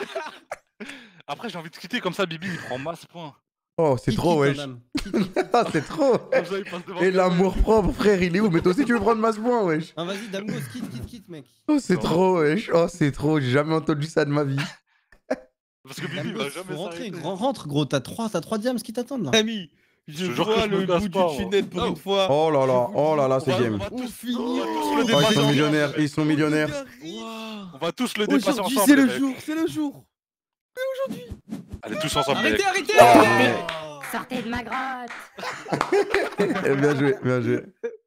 Après, j'ai envie de quitter comme ça, Bibi, il prend masse points. Oh, c'est trop, wesh. Ah, c'est trop. Et l'amour propre, frère, il est où? Mais toi aussi, tu veux prendre masse point, wesh. Ah, vas-y, Damgos, quitte, mec. Oh, c'est trop, wesh. Oh, c'est trop. J'ai jamais entendu ça de ma vie. Parce que Bibi, il va jamais s'arrêter. Rentre, gros. T'as 3 diams qui t'attendent là. Ami, je jure vois que je me le casse bout pas, du tunnel pour une fois. Oh là là, c'est game. On va tous le Oh, dépasser ils sont ensemble. millionnaires, ils sont millionnaires. On va tous le dépasser Aujourd'hui, ensemble. c'est le les mecs. jour, c'est le jour. Allez, tous ensemble, les mecs. Arrêtez. Sortez de ma grotte. Eh, bien joué, bien joué.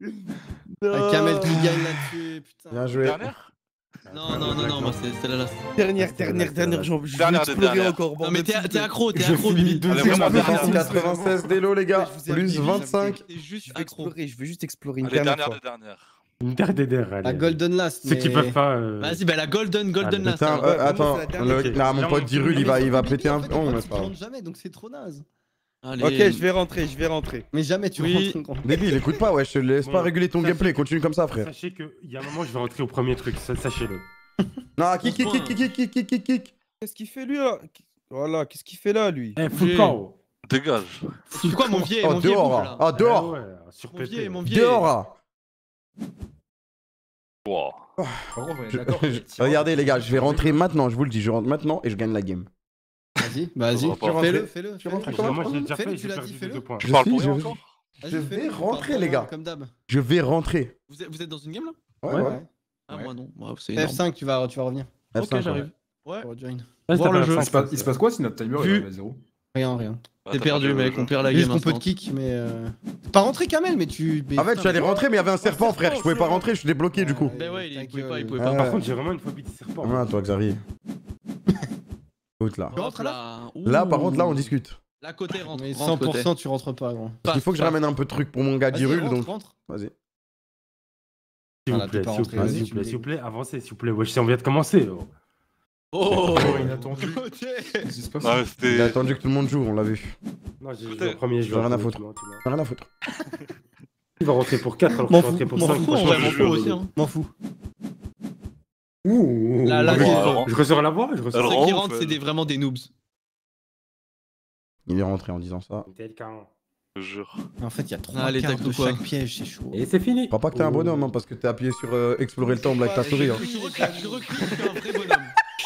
Kamel qui gagne là-dessus, putain. Bien joué. Dernière? Non, moi c'est la last. Dernière, je vais Dernière, explorer dernière. encore. Non, mais t'es accro, Je Bibi. finis Allez, vraiment, deuxième. dernière. 96 d'élo, les gars. Plus 25. T'es juste Je vais accro. explorer, je veux juste explorer une Allez, dernière dernière fois. de dernière. Une dernière, allez. La Golden Last. Ceux qui peuvent pas. Vas-y, bah la Golden Allez, Last. Putain, alors. attends. Là, mon pote Dirul, il va péter un. Oh, mais c'est pas grave. rentre jamais, donc c'est trop naze. Allez. Ok, je vais rentrer. Mais jamais tu Oui. rentres. gros. Débile, écoute pas, wesh. Laisse pas réguler ton gameplay. Continue comme ça, frère. Sachez qu'il y a un moment, je vais rentrer au premier truc, sachez-le. Non, kick. Qu'est-ce qu'il fait lui là? Voilà, qu'est-ce qu'il fait là lui? Eh, full KO. Dégage. C'est quoi mon vieil? Oh, Mon vieil dehors, bouge, là. là. Ah, dehors. Ouais, Mon surpété. vieil, mon vieil. Dehors, là. Wow. Regardez, les gars, je vais rentrer maintenant. Je vous le dis, je rentre maintenant et je gagne la game. Vas-y, Tu rentres fais-le. Tu rentres Moi, je l'ai déjà Fais-le, fait, tu j'ai l'as perdu dit, de 2 fais-le. points. Je parle pour je- rien encore? Je vais rentrer, les gars. Comme d'hab. Je vais rentrer. Vous êtes dans une game là? Ouais. Ah, moi non. Moi, c'est énorme. F5, tu vas revenir. Ok, F5, j'arrive. Ouais. Rejoin. Vas-y, Voir t'as le pas jeu. la Il se passe quoi si notre timer Vu. est à 0? Rien. T'es perdu, mec. On perd la Juste game. qu'on peut te instant. kick, mais. Pas rentrer Kamel, mais tu. En fait, je suis allé rentrer, mais il y avait un serpent, frère. Je pouvais pas rentrer, je suis débloqué du coup. Ben ouais, il pouvait pas, il Ah. pouvait pas. Par contre, j'ai vraiment une phobie de serpent. Ah, toi, Xavier. Écoute là. Tu rentres là Là, par contre, là, on discute. La côté rentre. Mais rentre côté. 100%, tu rentres pas, gros. Parce qu'il faut que je ramène un peu de trucs pour mon gars Vas-y, Dirul, rentre, donc. rentre. Vas-y. S'il Voilà, vous plaît, t'es pas s'il vous rentré, plaît, vas-y, s'il vous tu plaît, me s'il vous dis. plaît, avancez, s'il vous plaît. Wesh, on vient de commencer. Oh. Oh, Inattendu. côté. Qu'est-ce qui se passe? Ouais, Il a c'était. attendu que tout le monde joue, on l'a vu. Non, j'ai joué au premier J'en ai jeu. rien à foutre. J'ai rien à foutre. Il va rentrer pour 4 alors M'en qu'il va rentrer fous, pour m'en 5. fous, Franchement, Ouais, je m'en joue fous au aussi. début. Hein. M'en fous. Ouh. Là, Je ressors la voix, je Ceux ressors. Alors, qui on rentrent, fait- c'est vraiment des noobs. Il est rentré en disant ça. Je jure. En fait, il y a 3 Allez, cartes tac, de ou quoi. chaque piège, c'est chaud. Et c'est fini. Crois pas que t'es un bonhomme, hein, parce que t'es appuyé sur explorer le temple avec ta souris. Hein. Je recrute, je suis un vrai bonhomme.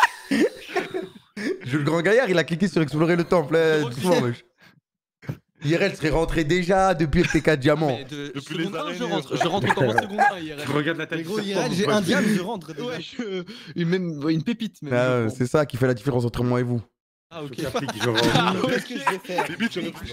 Jules Grand Gaillard, il a cliqué sur explorer le temple. Doucement, wesh. IRL serait rentré déjà depuis que t'es 4 diamants. Mais de Depuis seconde les 1, araignées, je rentre. Je rentre comme en seconde 1 hier. Je regarde la taille Mais du gros, serpent, IRL, j'ai mon un pote. diable, je rentre. Ouais, même une pépite. Même. Ah, c'est ça qui fait la différence entre moi et vous. Ah, ok. Je t'applique, je rentre. Ah, ok. Qu'est-ce que je vais faire? Bibi, tu réfléchis?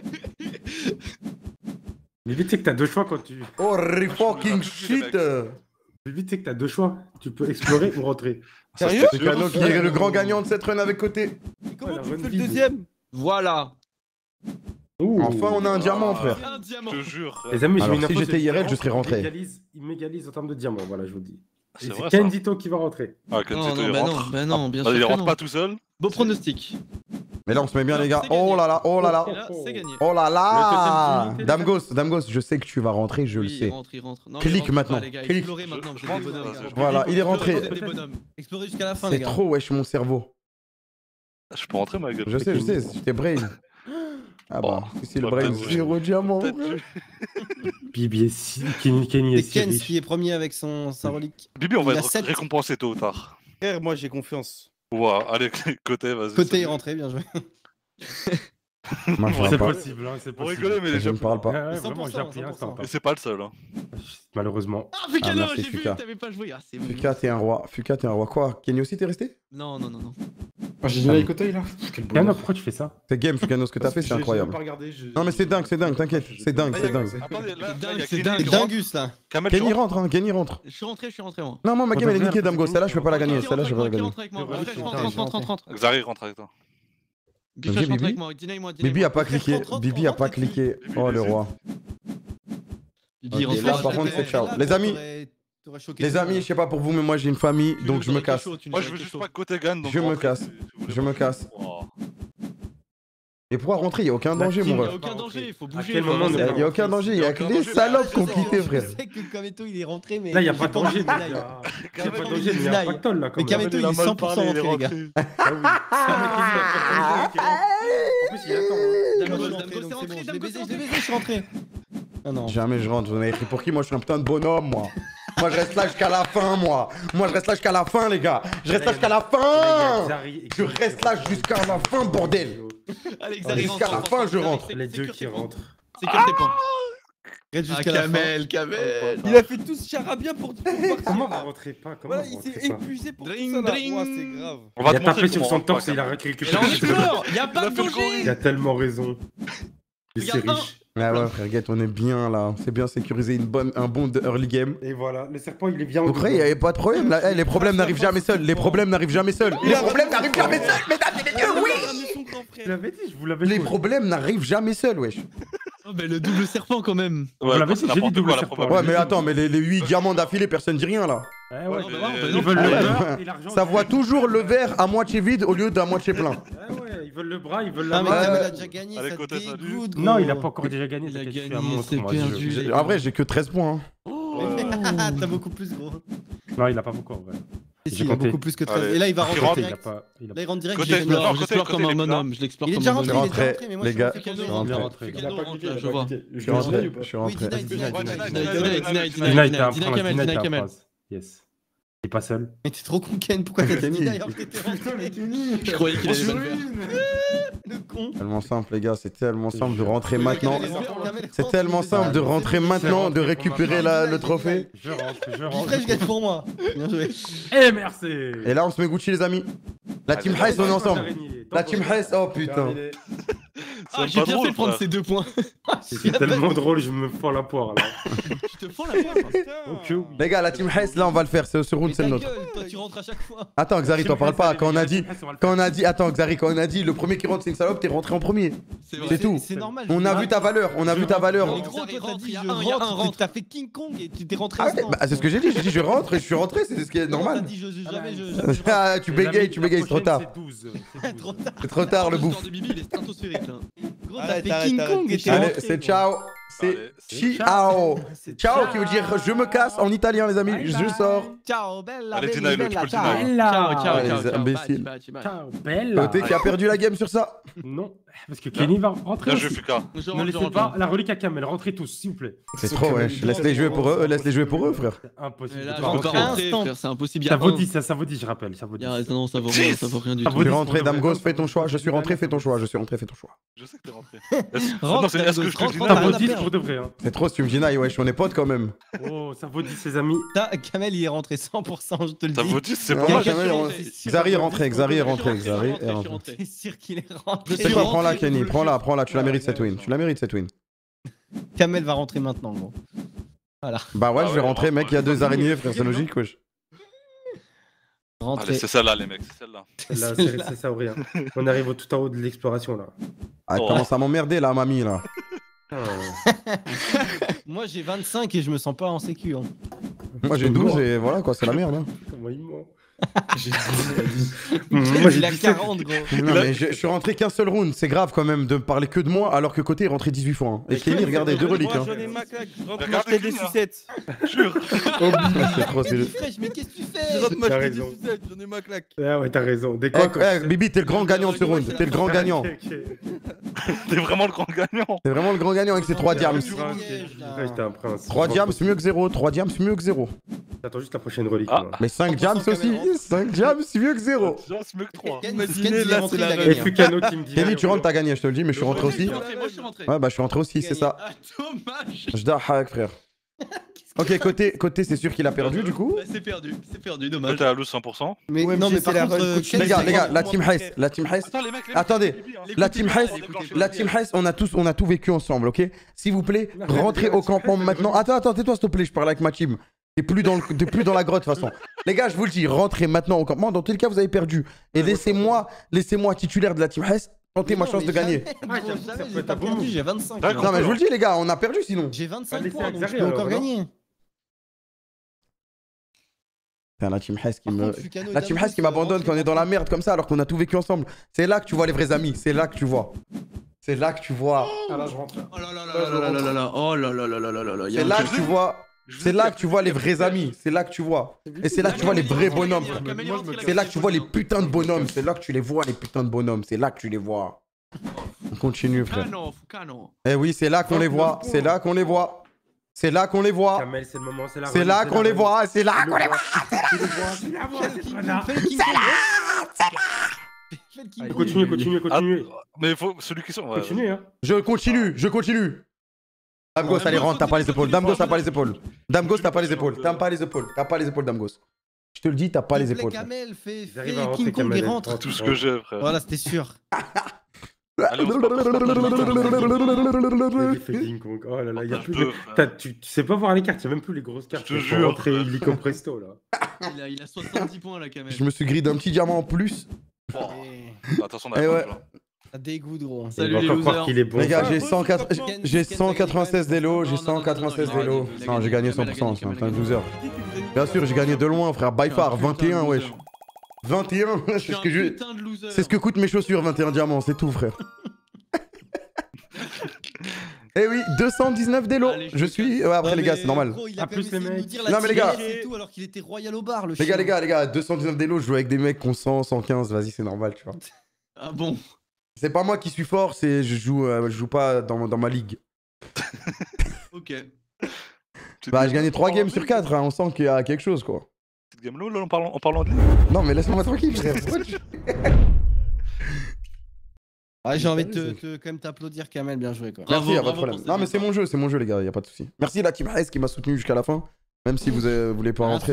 Mais vite, tu sais que t'as 2 choix quand tu. Oh, fucking shit! Vite, tu sais que t'as 2 choix. Tu peux explorer ou rentrer. Sérieux? C'est Cano qui est le grand gagnant de cette run avec côté. Mais comment la tu run fais le vide. deuxième? Voilà. Enfin, on a un diamant, frère. Un diamant. Je te jure. Les amis, j'ai Alors, une si info, j'étais c'est IRL, qu'il je serais rentré. Il m'égalise en termes de diamants, voilà, je vous le dis. Et C'est c'est vrai, ça. Kandito qui va rentrer. Ah, Non, Kenzito, non, il bah non, rentre. bah non, bien Ah, sûr. il que rentre non. pas tout seul. Beau pronostic. Mais là, on se met bien, les gars. C'est gagné. Oh là là, oh là là. Et là, c'est gagné. Oh là là. Le totem d'unité, Damgos, je sais que tu vas rentrer, je le Oui, sais. il rentre. Non, Clique il rentre maintenant, pas, les gars. clique. Explorez maintenant, vous êtes des bonhommes. Voilà, il est rentré. Vous êtes des bonhommes. Explorez jusqu'à la fin, les C'est gars. trop, wesh, mon cerveau. Je peux rentrer, ma gueule. Je sais, j'étais brain. Ah bah, c'est le brain 0 diamant. Bibi et Kenny et Ken qui est premier avec sa relique. Bibi, on va Il a être 7. récompensé tôt ou tard. Frère, moi j'ai confiance. Ouah, allez, côté, vas-y. Côté est rentré, bien joué. Moi, je C'est parle pas. possible, hein, c'est On possible. rigolait, mais Je ne parle pas. Ouais, vraiment, 100%, j'ai appris un 100%. Et c'est pas le seul. Hein. Malheureusement. Ah, Fuka, non, merci, j'ai vu, Fuka. t'avais pas joué. Ah, c'est bon. Fuka, t'es un roi. Fuka, t'es un roi. Quoi? Kenny aussi, t'es resté? Non, non, non, non. J'ai dit côté là. Quel Ah non, bonheur. pourquoi tu fais ça? C'est game, Fukano, ce que t'as fait, c'est J'ai incroyable. pas regardé, Non, mais c'est dingue, t'inquiète. C'est dingue, c'est dingue. Attendez, là, dingue, il y a c'est Kenny dingue. qui C'est rentre. dingus là. Kamel, tu Kenny rentres. rentre, hein, Kenny rentre. Je suis rentré, moi. Non, moi, ma game, elle est niquée, Damgo. Celle-là, je peux pas la gagner. Rentre Celle-là, je peux pas la gagner. avec moi. Rentre. Xari rentre avec toi. Bibi, Bibi. rentre avec moi. Deny-moi. Bibi a pas Frère, cliqué. rentre, Bibi a rentre, pas rentre, cliqué. Oh, le roi. Bibi, Ok, rentre. là, par contre, c'est ciao. Les amis, les amis, je sais pas pour vous, mais moi, j'ai une famille, donc je me casse. Moi, je veux juste pas que côté gagne. donc Je me rentrez, casse. si vous voulez Je me pas. casse. Oh. Et pourquoi rentrer? Y a aucun La danger, team, mon Il y ref. a aucun danger, il faut À bouger. quel faut moment avancer. on est Y a aucun danger, y a que les salopes qui ont quitté, frère. Je sais que Kameto il est rentré, mais. Là, il n'y a pas de danger. Il Deny. n'y a pas J'ai de pas envie danger, de il y a deny. pactole là. Mais Comme Kameto il est 100% rentré, les gars. En plus, il attend. Damgo, c'est bon, je l'ai baisé, je suis rentré. Ah non. Jamais je rentre, vous m'avez écrit pour qui? Moi, je suis un putain de bonhomme, moi. Moi, je reste là jusqu'à la fin, moi. Moi, je reste là jusqu'à la fin, les gars. Je reste là jusqu'à la fin. Je reste là jusqu'à la fin, bordel. Allez, Jusqu'à la fin, je rentre. Les deux qui rentrent. Sécure tes points. Reste Ah, jusqu'à la fin. Kamel. Il a fait tout ce charabia pour partir. Comment vous rentrez pas? Comment Voilà, vous il rentrez s'est pas? épuisé pour Dring, tout ça là. dring. Ouah, c'est grave. On va Il a te montrer tapé sur comment son on torse et il a rentre, récupéré. Mais là, on est dehors. Il y a pas de Il a fait le danger. Il a tellement raison. Et c'est Regarde, riche. Ah ouais, frère, Guette, on est bien là. C'est bien sécurisé, un bon early game. Et voilà, le serpent il est bien. Vous croyez, il n'y avait pas de problème là. Eh, les problèmes n'arrivent jamais seuls. Les problèmes n'arrivent jamais seuls. Les problèmes n'arrivent jamais seuls, mesdames et messieurs, oui. Je l'avais dit, je vous l'avais dit. Les problèmes n'arrivent jamais seuls, wesh. Oh, mais le double serpent quand même. Ouais, l'avez c'est dit, j'ai dit n'importe double quoi, la serpent. probabilité. Ouais, mais attends, mais les 8 diamants d'affilée, personne dit rien là. Ouais, Ouais, ouais. on va voir, Ils veulent Ah le ouais. beurre et l'argent. Ça voit toujours le verre à moitié vide au lieu d'à moitié plein. Ouais, ouais, ils veulent le bras, ils veulent Ah, la mais main. Kamel a déjà gagné, Allez, ça côté, salut. dégoûte, Non, gros. il a pas encore déjà gagné. Il a t'inquiète, je suis gagné, un monstre, c'est moi, perdu. En vrai, j'ai que 13 points. Hein. T'as beaucoup plus, gros. Non, il a pas beaucoup. Ouais. Si, J'ai il a compté. beaucoup plus que 13. Allez. Et là, il va Il rentrer rentre, Il a direct. pas. Il a Là, il rentre direct. Côté, je côté, l'explore. Je l'explore comme un bonhomme. Je l'explore Il est comme déjà un rentré, bonhomme. il est déjà rentré, mais moi, les je gars, suis rentré je suis qu'à rentré. deux. Il a pas Là, je vois. Je suis rentré. Je suis Oui, rentré. Deny, Deny, Deny, Deny, Deny, Deny. Deny, t'es un Deny, prince. Kamel, Deny, Deny, t'es un Kamel. prince. Yes. Il est pas seul. Mais t'es trop con, Ken. Pourquoi t'as dit Kenny. d'ailleurs que t'étais rentré? Je croyais qu'il allait mal faire. Le con. Tellement simple, les gars, c'est tellement simple de rentrer maintenant. Kamel, C'est tellement simple de rentrer maintenant, de récupérer le trophée. Je rentre, je Puis rentre. après, je gagne pour moi. Bien joué. Eh, merci. Et là, on se met Gucci, les amis. La team Hess, on est ensemble. La team Hess, oh putain. Ah, C'est j'ai pas bien drôle, fait de prendre frère. ces 2 points. C'est tellement drôle, je me fends la poire là. Je te fends la poire. Ok, oui. Les gars, la team Hess, là, on va le faire. Ce round, Mais c'est ta le nôtre. gueule, toi, tu rentres à chaque fois. Attends, Xari, t'en parles pas. Quand on a dit, attends, Xari, quand on a dit le premier qui rentre, c'est une salope, t'es rentré en premier. C'est tout. C'est normal. On a vu ta valeur, on a vu ta valeur. Mais gros, toi, t'as dit, Il y a je un, il y a un rentre. rentre. T'as fait King Kong et tu t'es rentré Ah ouais, instant. bah, c'est ce que j'ai dit. J'ai dit, je rentre et je suis rentré, c'est ce qui est Non, normal. T'as dit, jamais je Ah, tu bégayes, c'est trop tard. C'est 12. Trop tard. C'est trop tard, le Le bouffe. score de Bibi, il est stratosphérique là. Gros, t'as Arrête, fait arrête, King arrête. Kong et t'es Allez, rentré. c'est gros. ciao. C'est Allez, ciao. C'est Ciao qui veut dire je me casse en italien, les amis. Je sors. Ciao, bella, Allez, bella, deny-le, tu bella, peux le ciao. deny. Ciao, ciao, les ciao, ciao. imbéciles. Bye, bye, bye. Ciao, belle. Côté qui a perdu la game sur ça. Non, parce que Kenny va rentrer. Bien joué, aussi. Fuka. Je Ne rentre, je laissez rentre. pas la relique à Kamel, rentrez tous, s'il vous plaît. C'est trop, wesh. Laisse-les jouer pour eux, laisse-les jouer pour eux, frère. C'est impossible. Mais là, de je pas peux pas rentrer. rentrer, Instant. frère, c'est impossible. Il y Ça a vaut un- 10, ça vaut 10, je rappelle. Ça vaut 10. Non, ça vaut rien, ça vaut rien du Ça tout. vaut Je 10 suis rentré, pour de vrai. Damgos, fais ton choix. Je suis rentré, fais ton choix. Je suis rentré, fais ton choix. Je sais que t'es rentré. Rentre, Non, c'est est-ce que je te rentre, dis rentre, Ça non vaut rien à 10 perdre. pour de vrai. Hein. C'est trop si tu me dis naï, wesh, on est potes quand même. Oh, ça vaut 10, les amis. Kamel, il est rentré 100%, je te le Ça dis. vaut 10, c'est Ouais, pas mal. Kamel, on- C'est sûr. Xari est rentré, Xari est rentré, Je suis Xari rentré, est je suis rentré. rentré. C'est sûr qu'il est rentré. C'est quoi, prends-la, Kenny, prends-la, tu la mérites cette win. Tu la mérites cette win. Kamel va rentrer maintenant, gros. Voilà. Bah ouais, Ah je vais ouais, rentrer, mec, il y a 2 araignées, frère, c'est Non. logique, wesh. Rentrer. Allez, c'est celle-là, les mecs, c'est celle-là. Là, c'est ça ou rien. On arrive au tout en haut de l'exploration là. Ah, elle Oh. commence à m'emmerder là, mamie, là. Ah, Moi, j'ai 25 et je me sens pas en sécu. Hein. Moi j'ai 12 et voilà quoi, c'est la merde. Hein. comment il ment. Moi, Il a 40, gros. Non, mais je suis rentré qu'un seul round. C'est grave quand même de parler que de moi alors que côté est rentré 18 fois. Hein. Et Kenny, regardez, 2 reliques. Hein. J'en ai ma claque. Je rentre m'acheter des sucettes. Jure. C'est trop, c'est le- Mais qu'est-ce que tu Je fais? rentre m'acheter des raison. sucettes. J'en ai ma claque. Ah ouais, t'as raison. Des quoi Bibi, t'es le grand gagnant de ce round. T'es le grand gagnant. T'es vraiment le grand gagnant. T'es vraiment le grand gagnant avec ces 3 diams. J'étais un prince. 3 diams, c'est mieux que 0. 3 diams, c'est mieux que 0. J'attends juste la prochaine relique. Ah. moi. Mais 5 diams aussi. 5 diams, c'est mieux que 0. Déjà, c'est mieux que 3. Imaginez, là, c'est la Et Fukano qui me dit. Kenny, tu rentres, t'as gagné, je te le dis, mais je suis rentré aussi. Moi, je suis rentré. Ouais, bah je suis rentré aussi, c'est ça. Ah, dommage. Je dahak, frère. Ok, côté, c'est sûr qu'il a perdu du coup. Bah, c'est perdu, Là, dommage. t'es à lose 100%. Mais Ouais, non, mais mais par c'est la contre, run Ken, Les gars, c'est- la team Hess, Attends, les mecs, Attendez, la team Hess, écoutez, la team Hess, on a tout vécu ensemble, ok? S'il vous plaît, rentrez au campement maintenant. Attends, tais-toi s'il te plaît, je parle avec ma team. T'es plus dans la grotte de toute façon. Les gars, je vous le dis, rentrez maintenant au campement. Dans tous les cas, vous avez perdu. Et laissez-moi titulaire de la team Hess, tenter ma chance de gagner. J'ai pas perdu, j'ai 25. D'accord. Non mais je vous le dis les gars, on a perdu sinon. J'ai 25 laissez points, donc je Axari, peux encore alors, gagner. Putain, la team Hess qui Par me... contre, Fukano et La team Damos, Hess qui m'abandonne quand on est dans la merde comme ça alors qu'on a tout vécu ensemble. C'est là que tu vois les vrais amis, c'est là que tu vois. C'est là que tu vois. Ah là, je rentre. Oh là là là là là là là. Oh là là là là là là là. C'est là que tu vois. C'est là que tu vois les vrais amis, c'est là que tu vois. Et c'est là que tu vois les vrais bonhommes. C'est là que tu vois les putains de bonhommes, c'est là que tu les vois les putains de bonhommes, c'est là que tu les vois. On continue frère. Fukano. Eh oui, c'est là qu'on les voit, c'est là qu'on les voit. C'est là qu'on les voit. Kamel, c'est le moment, c'est la C'est là qu'on les voit, c'est là qu'on les voit. Continue. Mais faut celui qui sont. Ouais. Continue, hein. Je continue. Damgos, allez, rentre, t'as pas les épaules. Damgos, t'as pas les épaules. Damgos, t'as pas les épaules. T'as pas les épaules. T'as pas les épaules, Damgos. Je te le dis, t'as pas les épaules. Kamel, fais J'arrive à rentrer, King Kong et Kamel. rentre. Tout ce que j'ai, frère. Voilà, c'était sûr. Allez, on se parle. Il fait King Kong. Oh là là, il y a Je plus peux, de... frère. Tu sais pas voir les cartes, il y a même plus les grosses cartes. Je te Faut jure. rentrer illico presto là. Il a 70 points, la Kamel. Je me suis grillé d'un petit diamant en plus. Attention, Eh ouais. Ça dégoûte, gros. Il Salut va les encore croire losers. qu'il est bon. Les gars, ça. j'ai 196 d'élo, j'ai 196 d'élo. Non, j'ai gagné 100%, c'est un putain de loser. Bien sûr, j'ai gagné de loin, frère. By far, 21, wesh. 21, c'est ce que coûtent mes chaussures, 21 diamants, c'est tout, frère. Eh oui, 219 d'élo. Allez, Je suis. Ouais, après, les gars, c'est normal. Ah, plus les mecs. Non, mais les gars. Alors qu'il était royal au bar, le Les gars, 219 d'élo, je joue avec des mecs qui ont 100, 115, vas-y, c'est normal, tu vois. Ah bon. C'est pas moi qui suis fort, c'est je joue pas dans ma ligue. Ok. Bah, j'ai gagné 3 games sur 4, hein, on sent qu'il y a quelque chose, quoi. Cette game là, en parlant de. Non, mais laisse-moi tranquille, frère. Pourquoi tu- Ah, j'ai envie de quand même t'applaudir, Kamel, bien joué quoi. Merci, y'a pas de problème. Non, mais c'est mon jeu, les gars, y'a pas de soucis. Merci la team Hess qui m'a soutenu jusqu'à la fin, même si vous voulez pas rentrer.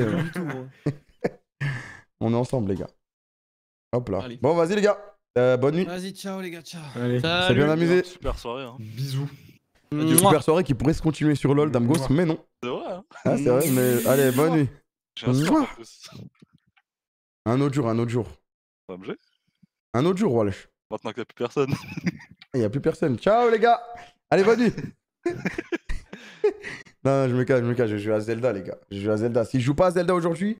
On est ensemble, les gars. Hop là. Allez. Bon, vas-y, les gars. Bonne nuit. Vas-y, ciao les gars, ciao. Allez. C'est bien amusé. Super soirée, hein. Bisous. Une super soirée qui pourrait se continuer sur LoL, Damgos, mais non. C'est vrai, hein. Ah, c'est vrai, mais allez, bonne nuit. J'ai un score en plus. Un autre jour. Ça va me gêner. Un autre jour, wesh. Maintenant qu'il n'y a plus personne. Il y a plus personne. Ciao, les gars. Allez, bonne nuit. Non, je me cache, je joue à Zelda, les gars. Je joue à Zelda. Si je joue pas à Zelda aujourd'hui,